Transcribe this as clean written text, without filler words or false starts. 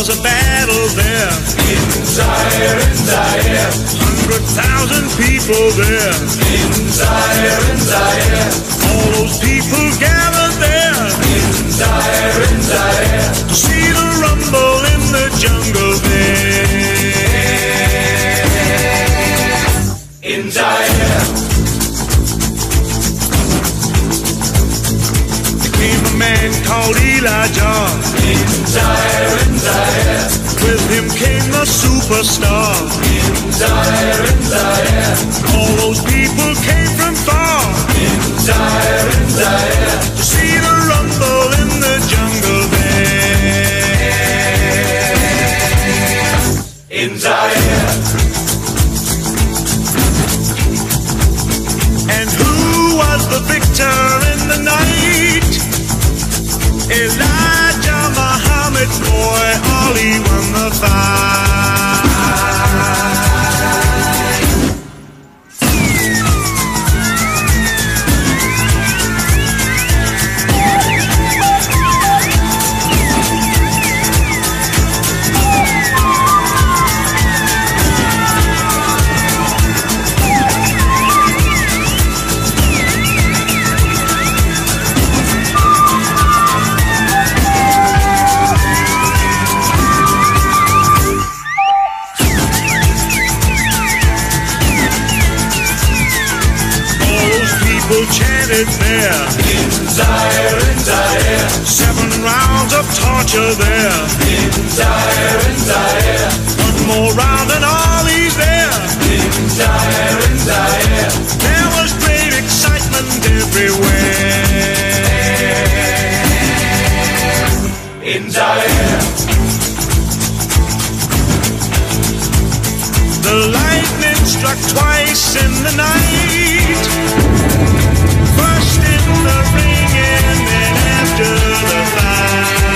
was a battle there. In Zaire, 100,000 people there. in Zaire, All those people gathered there in Zaire, to see the rumble in the jungle there. in Zaire. There came a man called Elijah. In Zaire, With him came the superstar. in Zaire, All those people came from far in Zaire, to see the rumble in the jungle there. in Zaire. And who was the victor in the night? Elijah Muhammad, boy, Ali won the fight. Chanted there. In Zaire, 7 rounds of torture there. in Zaire, 1 more round and Ali's there. in Zaire, There was great excitement everywhere. in Zaire. The lightning struck twice in the night. First in the ring and then after the fight.